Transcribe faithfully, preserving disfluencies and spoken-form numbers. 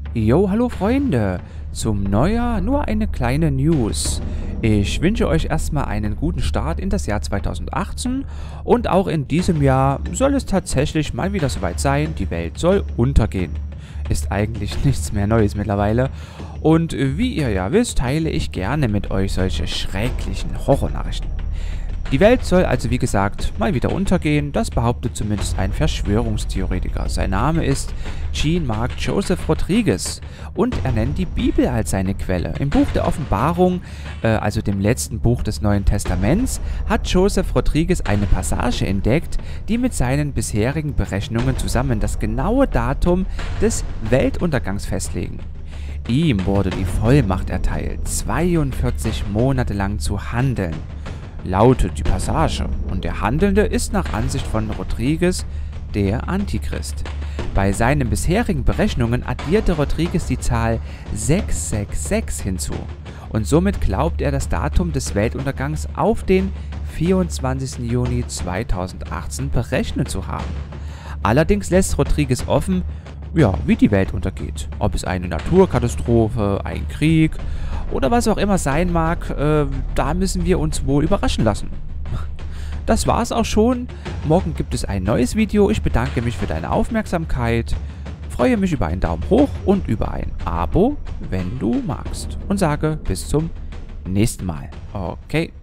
Jo, hallo Freunde! Zum Neujahr nur eine kleine News. Ich wünsche euch erstmal einen guten Start in das Jahr zweitausendachtzehn und auch in diesem Jahr soll es tatsächlich mal wieder soweit sein, die Welt soll untergehen. Ist eigentlich nichts mehr Neues mittlerweile. Und wie ihr ja wisst, teile ich gerne mit euch solche schrecklichen Horrornachrichten. Die Welt soll also wie gesagt mal wieder untergehen, das behauptet zumindest ein Verschwörungstheoretiker. Sein Name ist Jean-Marc Joseph Rodriguez und er nennt die Bibel als seine Quelle. Im Buch der Offenbarung, äh, also dem letzten Buch des Neuen Testaments, hat Joseph Rodriguez eine Passage entdeckt, die mit seinen bisherigen Berechnungen zusammen das genaue Datum des Weltuntergangs festlegen. Ihm wurde die Vollmacht erteilt, zweiundvierzig Monate lang zu handeln, lautet die Passage, und der Handelnde ist nach Ansicht von Rodriguez der Antichrist. Bei seinen bisherigen Berechnungen addierte Rodriguez die Zahl sechshundertsechsundsechzig hinzu und somit glaubt er das Datum des Weltuntergangs auf den vierundzwanzigsten Juni zweitausendachtzehn berechnet zu haben. Allerdings lässt Rodriguez offen, ja, wie die Welt untergeht. Ob es eine Naturkatastrophe, ein Krieg oder was auch immer sein mag, äh, da müssen wir uns wohl überraschen lassen. Das war's auch schon. Morgen gibt es ein neues Video. Ich bedanke mich für deine Aufmerksamkeit, freue mich über einen Daumen hoch und über ein Abo, wenn du magst. Und sage bis zum nächsten Mal. Okay.